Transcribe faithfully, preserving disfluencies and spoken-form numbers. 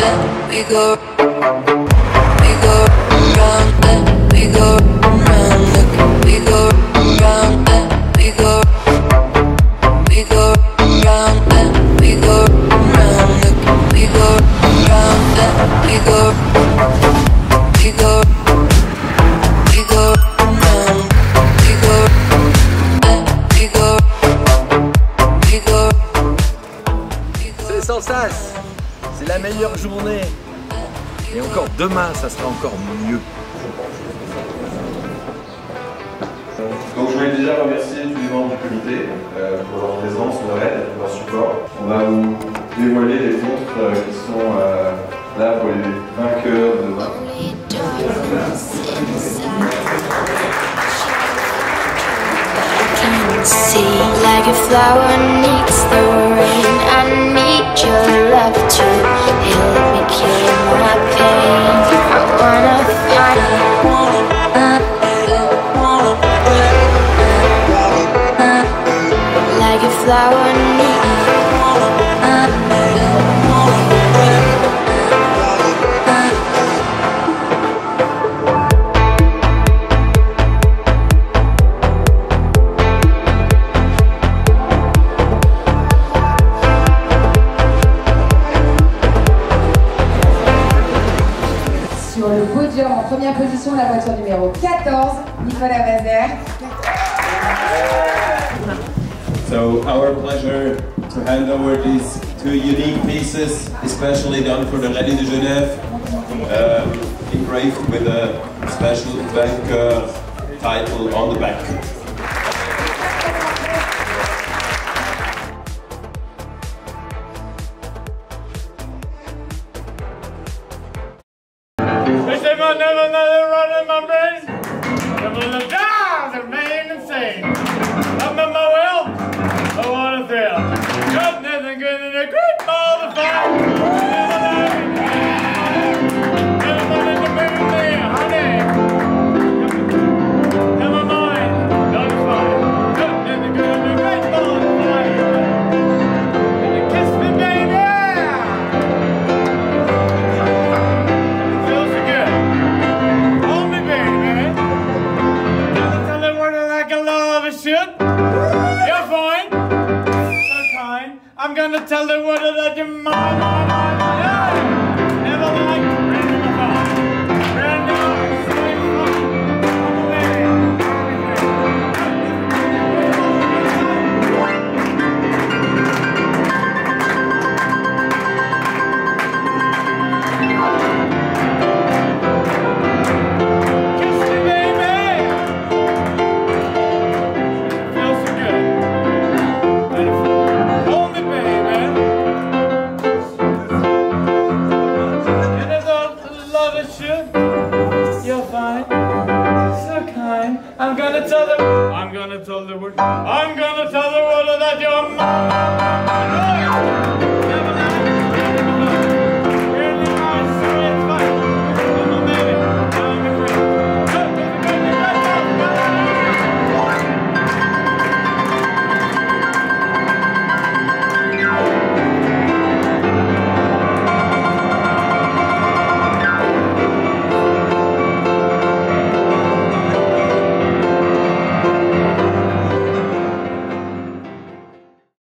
and we go, we go round and we go round. Look, we go round and we go, we go round and we go round. Look, we go round and we go, we go, we go round. We go and we go, we go. C'est sans sas, c'est la meilleure journée. Et encore demain, ça sera encore mieux. Donc je voulais déjà remercier tous les membres du comité euh, pour leur présence, leur aide, leur support. On va vous dévoiler les montres euh, qui sont euh, là pour les vainqueurs de demain. See, like a flower needs the rain, I need your love to help me kill my pain. I wanna find like a flower needs. Sur le podium, en première position, la voiture numéro quatorze, Nicolas Vazer. So our pleasure to hand over these two unique pieces, especially done for the Rallye de Genève, um, engraved with a special bank title on the back. Never, never, never run in my brain. Never the dogs are made insane. I'm in my will. I want to thrill. Got nothing good in a great ball of fire. Never in the middle there, honey. Never mind, don't fire. Got nothing good in a great ball of fire. And you kiss me, baby. You're fine, so kind. I'm gonna tell the world that you're mine, mine, mine, mine. Never like random apart. Random, same fun. I'm away. Kiss me, baby. Feels so good. Hold me, baby. And it's all the love it should. You're fine, so kind. I'm gonna tell the, I'm gonna tell the world, I'm gonna tell the world that you're mine.